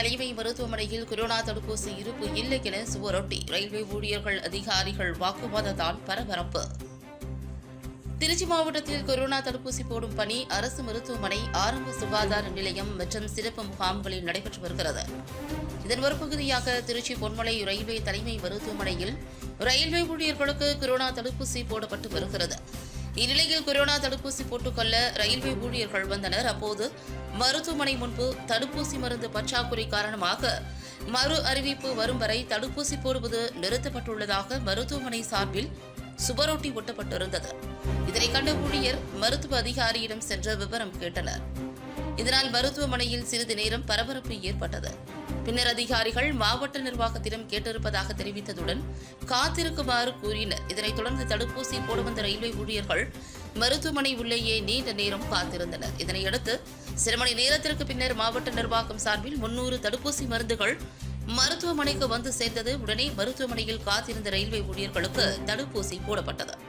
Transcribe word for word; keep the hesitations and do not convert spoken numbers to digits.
தலைமை மருத்துவமனையில் கொரோனா தடுப்பூசி இருப்பு இல்லை என சுவரொட்டி ரயில்வே ஊழியர்கள் அதிகாரிகள் வாக்குவாதத்தால் பரபரப்பு. திருச்சி மாவட்டத்தில் கொரோனா தடுப்பூசி போடும் பணி அரசு மருத்துவமனை, ஆரம்ப சுகாதார நிலையம் மற்றும் சிறப்பு முகாம்களில் நடைபெற்று வருகிறது. இதன் ஒரு பகுதியாக திருச்சி பொன்மலை ரயில்வே தலைமை மருத்துவமனையில் ரயில்வே ஊழியர்களுக்கு கொரோனா தடுப்பூசி போடப்பட்டு வருகிறது. இந்நிலையில் கொரோனா தடுப்பூசி போட்டுக்கொள்ள ரயில்வே ஊழியர்கள் வந்தனர். அப்போது மருத்துவமனை முன்பு தடுப்பூசி மருந்து பற்றாக்குறை காரணமாக மறு அறிவிப்பு வரும் வரை தடுப்பூசி போடுவது நிறுத்தப்பட்டுள்ளதாக மருத்துவமனை சார்பில் சுவரொட்டி ஒட்டப்பட்டிருந்தது. இதனை கண்ட ஊழியர் மருத்துவ அதிகாரியிடம் சென்று விவரம் கேட்டனர். இதனால் மருத்துவமனையில் சிறிது நேரம் பரபரப்பு ஏற்பட்டது. பின்னர் அதிகாரிகள் மாவட்ட நிர்வாகத்திடம் கேட்டிருப்பதாக தெரிவித்ததுடன் காத்திருக்குமாறு கூறினர். இதனைத் தொடர்ந்து தடுப்பூசி போட வந்த ரயில்வே ஊழியர்கள் மருத்துவமனை உள்ளேயே நீண்ட நேரம் காத்திருந்தனர். இதனையடுத்து சில மணி நேரத்திற்கு பின்னர் மாவட்ட நிர்வாகம் சார்பில் முன்னூறு தடுப்பூசி மருந்துகள் மருத்துவமனைக்கு வந்து சேர்ந்தது. உடனே மருத்துவமனையில் காத்திருந்த ரயில்வே ஊழியர்களுக்கு தடுப்பூசி போடப்பட்டது.